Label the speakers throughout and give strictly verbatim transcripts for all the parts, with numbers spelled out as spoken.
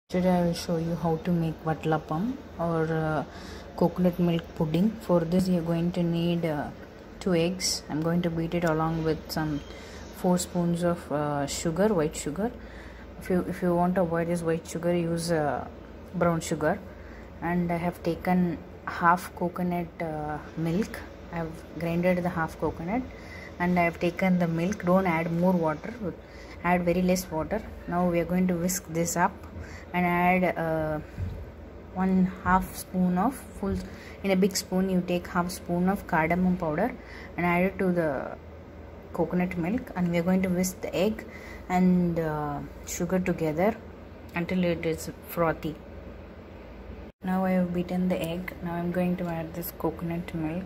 Speaker 1: Today I will show you how to make vatlappam or uh, coconut milk pudding. For this you are going to need uh, two eggs. I'm going to beat it along with some four spoons of uh, sugar, white sugar. If you if you want to avoid this white sugar, use uh, brown sugar. And I have taken half coconut uh, milk. I have grinded the half coconut, and I have taken the milk. Don't add more water. Add very less water. Now we are going to whisk this up and add uh, one half spoon of full in a big spoon you take half spoon of cardamom powder and add it to the coconut milk, and we are going to whisk the egg and uh, sugar together until it is frothy. Now I have beaten the egg. Now I am going to add this coconut milk.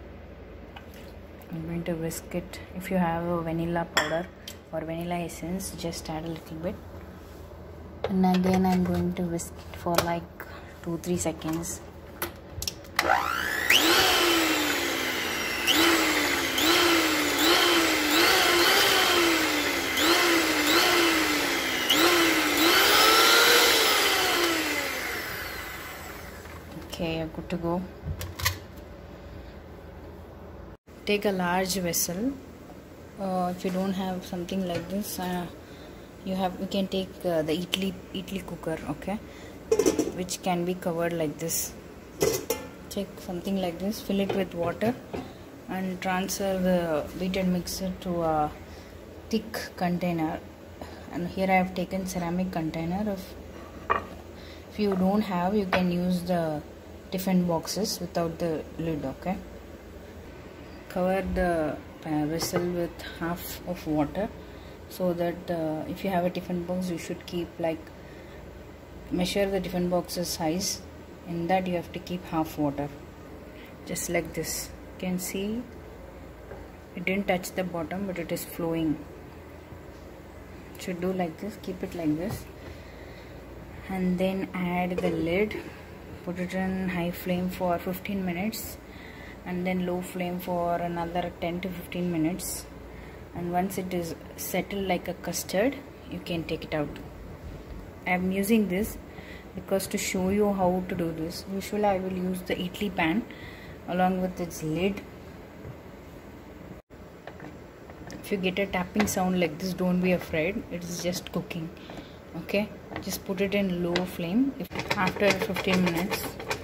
Speaker 1: I'm going to whisk it. If you have a vanilla powder or vanilla essence, just add a little bit. And again I'm going to whisk it for like two to three seconds. Okay, you're good to go. Take a large vessel. Uh, if you don't have something like this, uh, you have you can take uh, the idli idli cooker, okay, which can be covered like this. Take something like this, fill it with water, and transfer the beaten mixture to a thick container. And here I have taken ceramic container. If if you don't have, you can use the tiffin boxes without the lid, okay. Cover the uh, vessel with half of water, so that uh, if you have a tiffin box, you should keep like measure the tiffin box's size. In that you have to keep half water, just like this. You can see it didn't touch the bottom, but it is flowing. Should do like this. Keep it like this, and then add the lid. Put it in high flame for fifteen minutes, and then low flame for another ten to fifteen minutes. And once it is settled like a custard, you can take it out. I am using this because to show you how to do this. Usually I will use the idli pan along with its lid. If you get a tapping sound like this, don't be afraid, it is just cooking, okay. Just put it in low flame. If after fifteen minutes,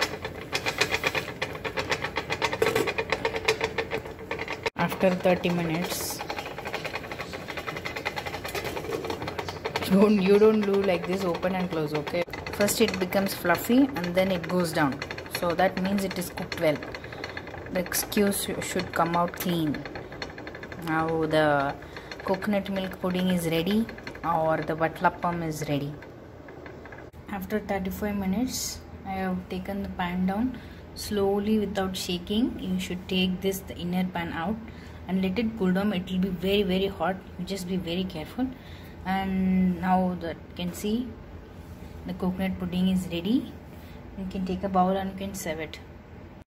Speaker 1: after thirty minutes, don't you don't do like this, open and close, okay. First it becomes fluffy and then it goes down, so that means it is cooked well. The skew should come out clean. Now the coconut milk pudding is ready, or the vatlappam is ready. After thirty-five minutes, I have taken the pan down. Slowly, without shaking, you should take this the inner pan out and let it cool down. It will be very very hot. You just be very careful. And now that you can see the coconut pudding is ready. You can take a bowl and you can serve it.